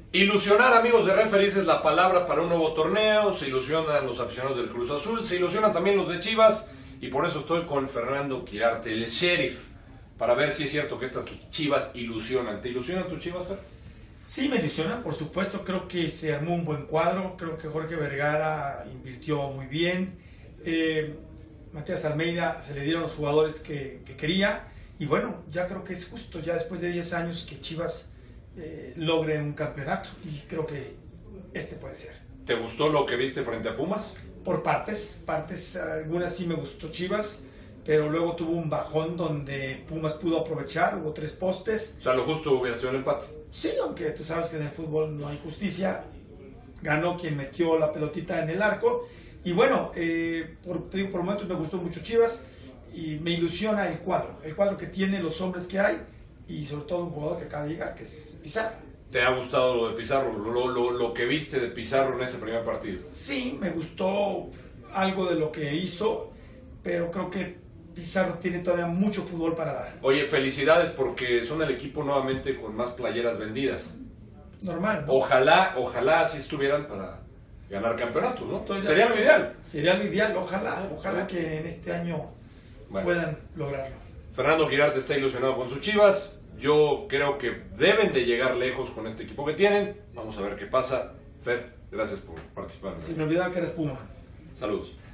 Ilusionar, amigos de Referees, es la palabra para un nuevo torneo. Se ilusionan los aficionados del Cruz Azul, se ilusionan también los de Chivas, y por eso estoy con Fernando Quirarte, el sheriff, para ver si es cierto que estas Chivas ilusionan. ¿Te ilusionan tus Chivas, Fer? Sí, me ilusionan, por supuesto. Creo que se armó un buen cuadro. Creo que Jorge Vergara invirtió muy bien. Matías Almeida se le dieron los jugadores que quería. Y bueno, ya creo que es justo, ya después de 10 años que Chivas logre un campeonato. Y creo que este puede ser. ¿Te gustó lo que viste frente a Pumas? Por partes, algunas sí me gustó Chivas, pero luego tuvo un bajón donde Pumas pudo aprovechar, hubo 3 postes. O sea, lo justo hubiera sido el empate. Sí, aunque tú sabes que en el fútbol no hay justicia, ganó quien metió la pelotita en el arco. Y bueno, por momentos me gustó mucho Chivas y me ilusiona el cuadro que tiene, los hombres que hay y sobre todo un jugador que acá diga que es Pizarro. ¿Te ha gustado lo de Pizarro, lo que viste de Pizarro en ese primer partido? Sí, me gustó algo de lo que hizo, pero creo que Pizarro tiene todavía mucho fútbol para dar. Oye, felicidades porque son el equipo nuevamente con más playeras vendidas. Normal, ¿no? Ojalá así estuvieran para ganar campeonatos, ¿no? Sería lo ideal. Sería lo ideal, ojalá que en este año puedan lograrlo. Fernando Quirarte está ilusionado con sus Chivas. Yo creo que deben de llegar lejos con este equipo que tienen. Vamos a ver qué pasa. Fer, gracias por participar. Se me olvidaba que eres Puma. Saludos.